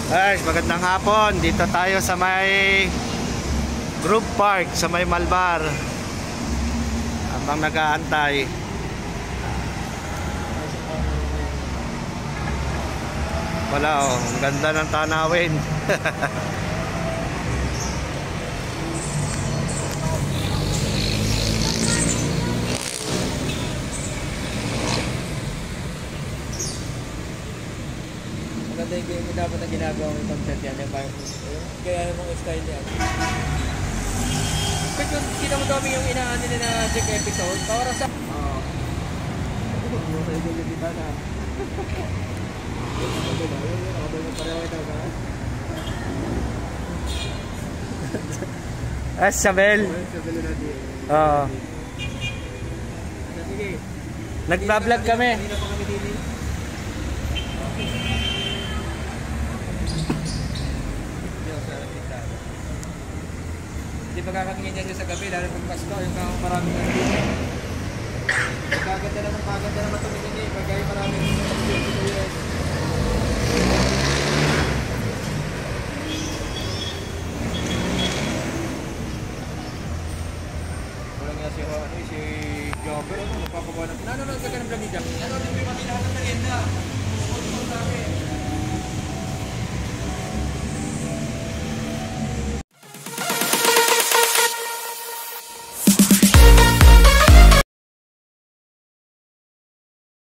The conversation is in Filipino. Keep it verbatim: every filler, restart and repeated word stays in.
Guys, magandang hapon. Dito tayo sa may Group Park sa may Malbar. Habang nag-aantay. Wala oh, ang ganda ng tanawin. Maganda yung game dapat na ginagawa mo itong set yan. Kaya mong style yan. But yung kinamudami yung inaan nila na check episode, para sa... Oo. Ano sa ito yung kita na? Ano ba? Ano ba pareho ito ba? Ah, Sabel. Sabel na di. Oo. Sige. Nag-vlog kami. Hindi na pa kami dili. Hindi pagkakatingin yan sa gabi, lalo pag Pasko, yung maraming nandito. Pagkaganda naman, pagkaganda naman tumingin eh, pagkaya maraming